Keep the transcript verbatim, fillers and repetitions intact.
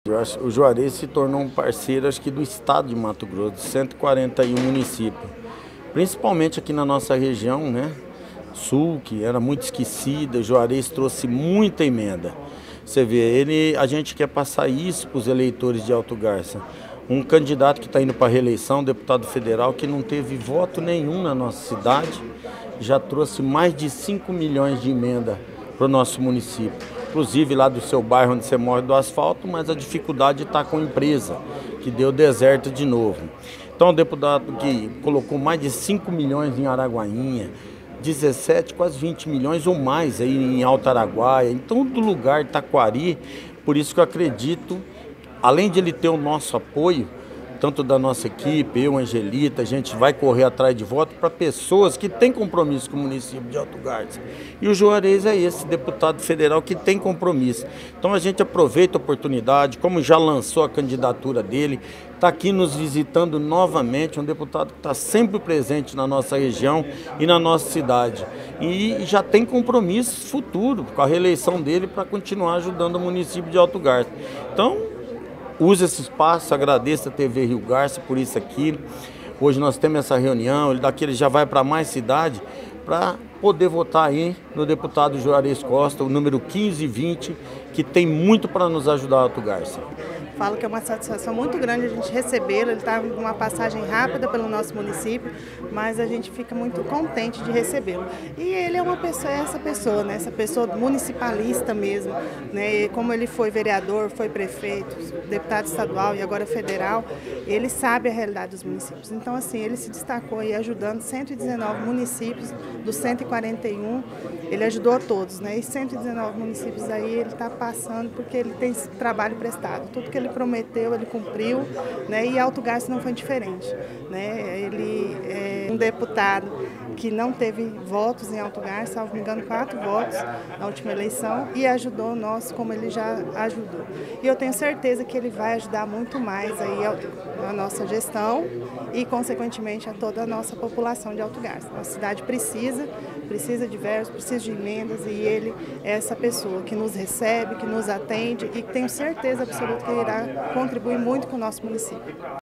Eu acho, o Juarez se tornou um parceiro, acho que do estado de Mato Grosso, de cento e quarenta e um municípios. Principalmente aqui na nossa região, né? Sul, que era muito esquecida, o Juarez trouxe muita emenda. Você vê, ele, a gente quer passar isso para os eleitores de Alto Garça. Um candidato que está indo para a reeleição, deputado federal, que não teve voto nenhum na nossa cidade, já trouxe mais de cinco milhões de emenda para o nosso município. Inclusive lá do seu bairro onde você mora do asfalto, mas a dificuldade está com a empresa, que deu deserto de novo. Então o deputado que colocou mais de cinco milhões em Araguainha, dezessete, quase vinte milhões ou mais aí em Alto Araguaia, em todo lugar, Taquari. Por isso que eu acredito, além de ele ter o nosso apoio, tanto da nossa equipe, eu, Angelita, a gente vai correr atrás de voto para pessoas que têm compromisso com o município de Alto Garça. E o Juarez é esse deputado federal que tem compromisso. Então a gente aproveita a oportunidade, como já lançou a candidatura dele, está aqui nos visitando novamente, um deputado que está sempre presente na nossa região e na nossa cidade. E já tem compromisso futuro com a reeleição dele para continuar ajudando o município de Alto Garça. Então, use esse espaço, agradeço a T V Rio Garça por isso aqui. Hoje nós temos essa reunião, ele daqui ele já vai para mais cidade para poder votar aí no deputado Juarez Costa, o número quinze e vinte, que tem muito para nos ajudar Alto Garça. Falo que é uma satisfação muito grande a gente recebê-lo, ele está uma passagem rápida pelo nosso município, mas a gente fica muito contente de recebê-lo. E ele é uma pessoa, é essa pessoa, né? Essa pessoa municipalista mesmo, né? E como ele foi vereador, foi prefeito, deputado estadual e agora federal, ele sabe a realidade dos municípios. Então, assim, ele se destacou aí ajudando cento e dezenove municípios dos cento e quarenta e um, ele ajudou a todos, né? E cento e dezenove municípios aí ele está passando porque ele tem trabalho prestado. Tudo que ele prometeu, ele cumpriu, né? E Alto Garça não foi diferente, né? Ele é um deputado que não teve votos em Alto Garça, salvo me engano, quatro votos na última eleição, e ajudou nós como ele já ajudou. E eu tenho certeza que ele vai ajudar muito mais aí a nossa gestão e, consequentemente, a toda a nossa população de Alto Garça. A cidade precisa, precisa de verbos, precisa de emendas, e ele é essa pessoa que nos recebe, que nos atende e que tenho certeza absoluta que irá contribuir muito com o nosso município.